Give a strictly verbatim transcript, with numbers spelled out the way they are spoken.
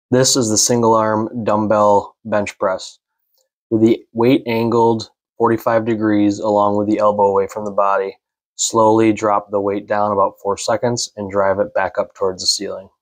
This is the single arm dumbbell bench press. With the weight angled forty-five degrees along with the elbow away from the body, slowly drop the weight down about four seconds and drive it back up towards the ceiling.